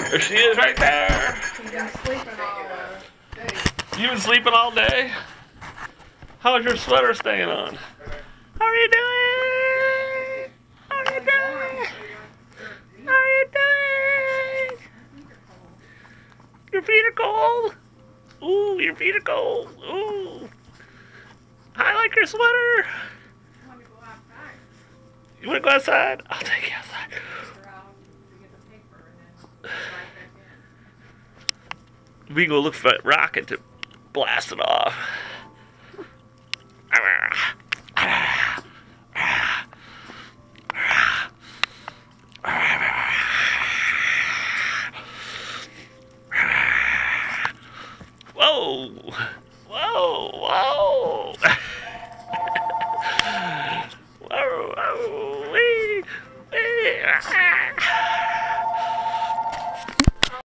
There she is right there. You've been sleeping all day? How's your sweater staying on? How are you doing? How are you doing? How are you doing? Your feet are cold? Ooh, your feet are cold. Ooh. I like your sweater. You want to go outside? I'll take you outside. We can go look for that rocket to blast it off. Whoa! Whoa! Whoa!